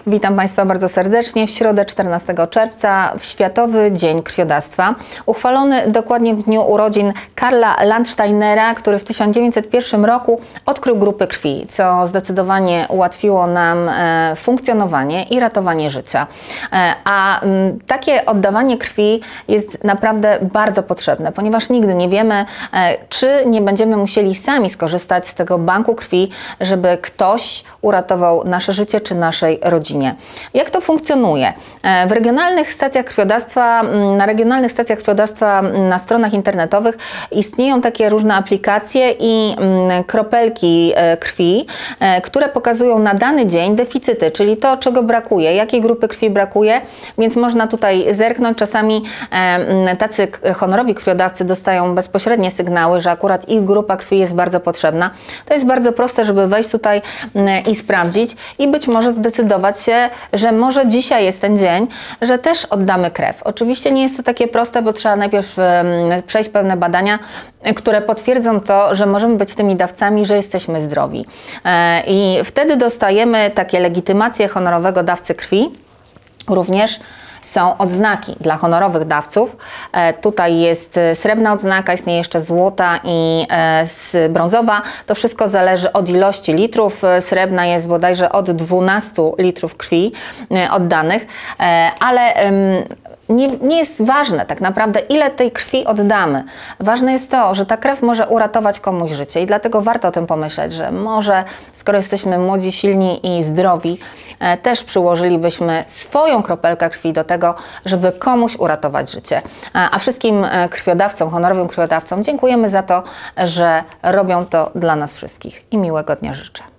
Witam Państwa bardzo serdecznie w środę 14 czerwca, w Światowy Dzień Krwiodawstwa, uchwalony dokładnie w dniu urodzin Karla Landsteinera, który w 1901 roku odkrył grupy krwi, co zdecydowanie ułatwiło nam funkcjonowanie i ratowanie życia. A takie oddawanie krwi jest naprawdę bardzo potrzebne, ponieważ nigdy nie wiemy, czy nie będziemy musieli sami skorzystać z tego banku krwi, żeby ktoś uratował nasze życie czy naszej rodzinie. Jak to funkcjonuje? W regionalnych stacjach krwiodawstwa, na regionalnych stacjach krwiodawstwa na stronach internetowych istnieją takie różne aplikacje i kropelki krwi, które pokazują na dany dzień deficyty, czyli to, czego brakuje, jakiej grupy krwi brakuje, więc można tutaj zerknąć. Czasami tacy honorowi krwiodawcy dostają bezpośrednie sygnały, że akurat ich grupa krwi jest bardzo potrzebna. To jest bardzo proste, żeby wejść tutaj i sprawdzić i być może zdecydować się, że może dzisiaj jest ten dzień, że też oddamy krew. Oczywiście nie jest to takie proste, bo trzeba najpierw przejść pewne badania, które potwierdzą to, że możemy być tymi dawcami, że jesteśmy zdrowi. I wtedy dostajemy takie legitymacje honorowego dawcy krwi. Również są odznaki dla honorowych dawców. Tutaj jest srebrna odznaka, istnieje jeszcze złota i brązowa. To wszystko zależy od ilości litrów. Srebrna jest bodajże od 12 litrów krwi oddanych, ale nie jest ważne tak naprawdę, ile tej krwi oddamy. Ważne jest to, że ta krew może uratować komuś życie i dlatego warto o tym pomyśleć, że może skoro jesteśmy młodzi, silni i zdrowi, też przyłożylibyśmy swoją kropelkę krwi do tego, żeby komuś uratować życie. A wszystkim krwiodawcom, honorowym krwiodawcom dziękujemy za to, że robią to dla nas wszystkich i miłego dnia życzę.